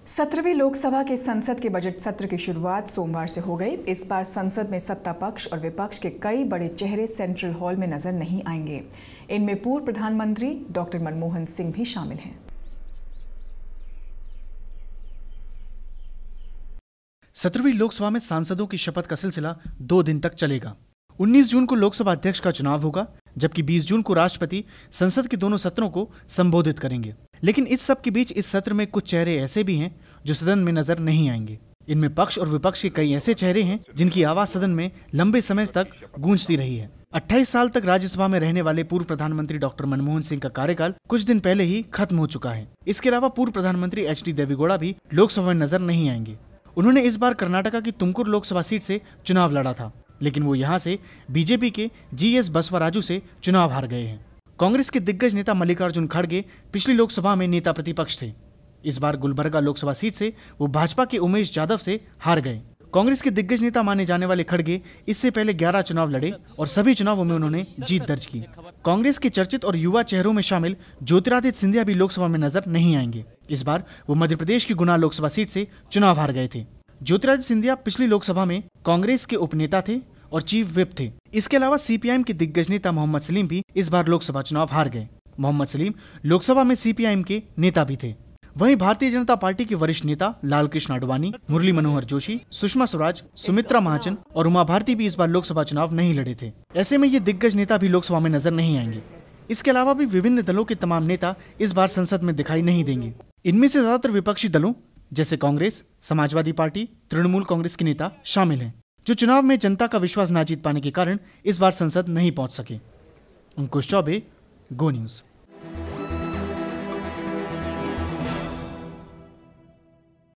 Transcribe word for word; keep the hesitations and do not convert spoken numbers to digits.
सत्रहवीं लोकसभा के संसद के बजट सत्र की शुरुआत सोमवार से हो गई। इस बार संसद में सत्ता पक्ष और विपक्ष के कई बड़े चेहरे सेंट्रल हॉल में नजर नहीं आएंगे। इनमें पूर्व प्रधानमंत्री डॉक्टर मनमोहन सिंह भी शामिल हैं। सत्रहवीं लोकसभा में सांसदों की शपथ का सिलसिला दो दिन तक चलेगा। उन्नीस जून को लोकसभा अध्यक्ष का चुनाव होगा, जबकि बीस जून को राष्ट्रपति संसद के दोनों सत्रों को संबोधित करेंगे। लेकिन इस सब के बीच इस सत्र में कुछ चेहरे ऐसे भी हैं जो सदन में नजर नहीं आएंगे। इनमें पक्ष और विपक्ष के कई ऐसे चेहरे हैं जिनकी आवाज सदन में लंबे समय तक गूंजती रही है। अट्ठाईस साल तक राज्यसभा में रहने वाले पूर्व प्रधानमंत्री डॉक्टर मनमोहन सिंह का कार्यकाल कुछ दिन पहले ही खत्म हो चुका है। इसके अलावा पूर्व प्रधानमंत्री एच डी देवेगौड़ा भी लोकसभा में नजर नहीं आएंगे। उन्होंने इस बार कर्नाटका की तुमकुर लोकसभा सीट से चुनाव लड़ा था, लेकिन वो यहाँ से बीजेपी के जी एस बसवराजू से चुनाव हार गए हैं। कांग्रेस के दिग्गज नेता मल्लिकार्जुन खड़गे पिछली लोकसभा में नेता प्रतिपक्ष थे। इस बार गुलबर्गा लोकसभा सीट से वो भाजपा के उमेश जाधव से हार गए। कांग्रेस के दिग्गज नेता माने जाने वाले खड़गे इससे पहले ग्यारह चुनाव लड़े और सभी चुनावों में उन्होंने जीत दर्ज की। कांग्रेस के चर्चित और युवा चेहरों में शामिल ज्योतिरादित्य सिंधिया भी लोकसभा में नजर नहीं आएंगे। इस बार वो मध्य प्रदेश की गुना लोकसभा सीट से चुनाव हार गए थे। ज्योतिरादित्य सिंधिया पिछली लोकसभा में कांग्रेस के उपनेता थे और चीफ व्हिप थे। इसके अलावा सीपीआईएम के दिग्गज नेता मोहम्मद सलीम भी इस बार लोकसभा चुनाव हार गए। मोहम्मद सलीम लोकसभा में सीपीआईएम के नेता भी थे। वहीं भारतीय जनता पार्टी के वरिष्ठ नेता लालकृष्ण आडवाणी, मुरली मनोहर जोशी, सुषमा स्वराज, सुमित्रा महाजन और उमा भारती भी इस बार लोकसभा चुनाव नहीं लड़े थे। ऐसे में ये दिग्गज नेता भी लोकसभा में नजर नहीं आएंगे। इसके अलावा भी विभिन्न दलों के तमाम नेता इस बार संसद में दिखाई नहीं देंगे। इनमें से ज्यादातर विपक्षी दलों जैसे कांग्रेस, समाजवादी पार्टी, तृणमूल कांग्रेस के नेता शामिल हैं, जो चुनाव में जनता का विश्वास ना जीत पाने के कारण इस बार संसद नहीं पहुंच सके। अंकुश चौबे, गो न्यूज।